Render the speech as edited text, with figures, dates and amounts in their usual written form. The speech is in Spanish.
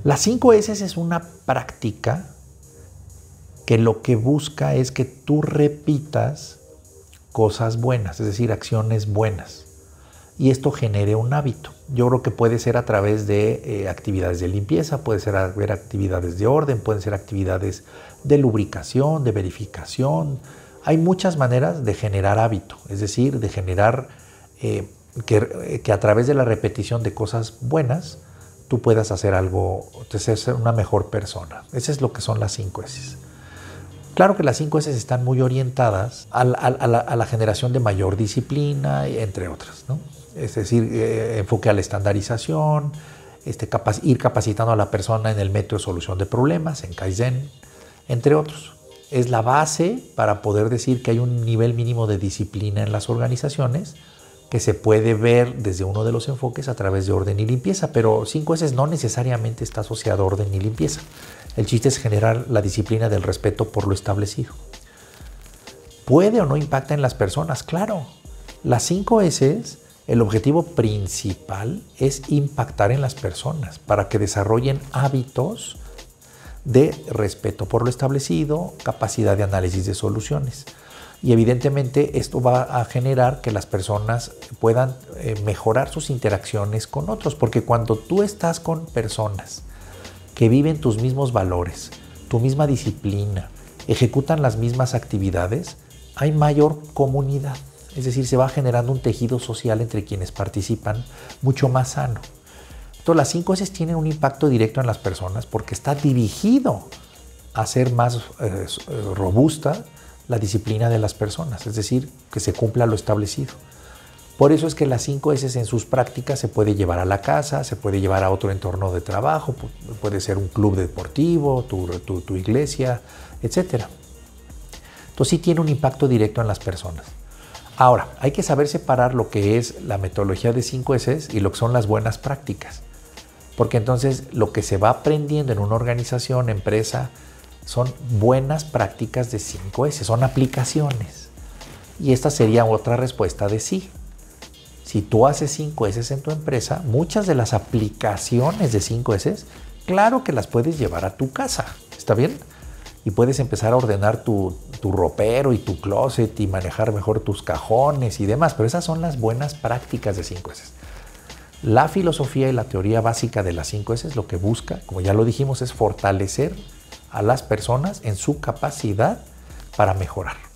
Las 5 S es una práctica que lo que busca es que tú repitas cosas buenas, es decir, acciones buenas. Y esto genere un hábito. Yo creo que puede ser a través de actividades de limpieza, puede ser haber actividades de orden, pueden ser actividades de lubricación, de verificación. Hay muchas maneras de generar hábito, es decir, de generar que a través de la repetición de cosas buenas, tú puedas hacer algo, ser una mejor persona. Eso es lo que son las 5 S. Claro que las 5 S están muy orientadas a la generación de mayor disciplina, entre otras, ¿no? Es decir, enfoque a la estandarización, ir capacitando a la persona en el método de solución de problemas, en Kaizen, entre otros. Es la base para poder decir que hay un nivel mínimo de disciplina en las organizaciones que se puede ver desde uno de los enfoques a través de orden y limpieza, pero 5 S no necesariamente está asociado a orden y limpieza. El chiste es generar la disciplina del respeto por lo establecido. ¿Puede o no impacta en las personas? Claro. Las 5 S, el objetivo principal es impactar en las personas para que desarrollen hábitos de respeto por lo establecido, capacidad de análisis de soluciones. Y evidentemente esto va a generar que las personas puedan mejorar sus interacciones con otros, porque cuando tú estás con personas que viven tus mismos valores, tu misma disciplina, ejecutan las mismas actividades, hay mayor comunidad. Es decir, se va generando un tejido social entre quienes participan mucho más sano. Entonces, las 5 S tienen un impacto directo en las personas porque está dirigido a hacer más robusta la disciplina de las personas, es decir, que se cumpla lo establecido. Por eso es que las 5 S en sus prácticas se puede llevar a la casa, se puede llevar a otro entorno de trabajo, puede ser un club deportivo, tu iglesia, etc. Entonces sí tiene un impacto directo en las personas. Ahora, hay que saber separar lo que es la metodología de 5 S y lo que son las buenas prácticas. Porque entonces lo que se va aprendiendo en una organización, empresa, son buenas prácticas de 5 S, son aplicaciones. Y esta sería otra respuesta de sí. Si tú haces 5 S en tu empresa, muchas de las aplicaciones de 5 S, claro que las puedes llevar a tu casa, ¿está bien? Y puedes empezar a ordenar tu ropero y tu closet y manejar mejor tus cajones y demás, pero esas son las buenas prácticas de 5 S. La filosofía y la teoría básica de las 5 S lo que busca, como ya lo dijimos, es fortalecer a las personas en su capacidad para mejorar.